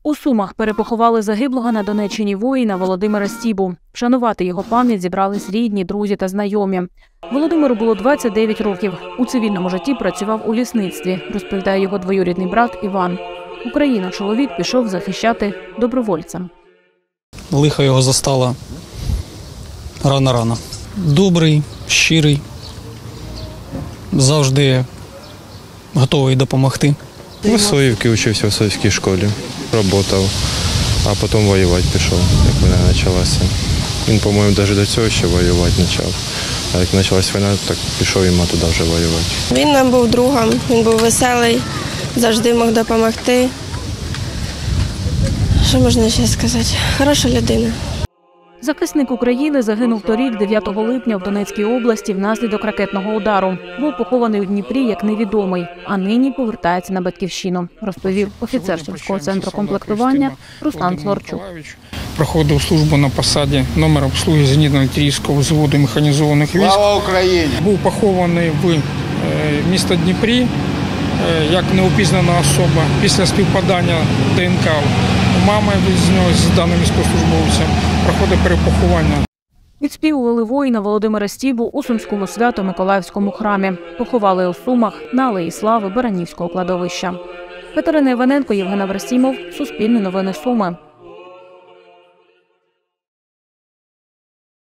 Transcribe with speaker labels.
Speaker 1: У Сумах перепоховали загиблого на Донеччині воїна Володимира Стібу. Вшанувати його пам'ять зібрались рідні, друзі та знайомі. Володимиру було 29 років. У цивільному житті працював у лісництві, розповідає його двоюрідний брат Іван. Україну чоловік пішов захищати добровольцем.
Speaker 2: Лихо його застало рано-рано. Добрий, щирий, завжди готовий допомогти.
Speaker 3: В Соївці вчився в Соївській школі, працював, а потім воювати пішов, як війна почалася. Він, по-моєму, навіть до цього ще воювати почав. А як почалась війна, так пішов йому туди вже воювати.
Speaker 4: Він нам був другом, він був веселий, завжди мог допомогти. Що можна ще сказати? Хороша людина.
Speaker 1: Захисник України загинув торік, 9 липня, в Донецькій області внаслідок ракетного удару. Був похований у Дніпрі як невідомий, а нині повертається на батьківщину, розповів офіцер сільського центру комплектування Руслан Флорчук.
Speaker 5: Проходив службу на посаді номер обслуги зенітно-артилерійського взводу механізованих військ.
Speaker 6: Слава Україні!
Speaker 5: Був похований в місті Дніпрі як неопізнана особа після співпадання ДНК у мами з даним військовослужбовцем. Проходить перепоховання.
Speaker 1: Відспівували воїна Володимира Стібу у Сумському Свято-Миколаївському храмі. Поховали у Сумах на Алеї Слави Баранівського кладовища. Катерина Іваненко, Євген Аврасімов, Суспільне новини Суми.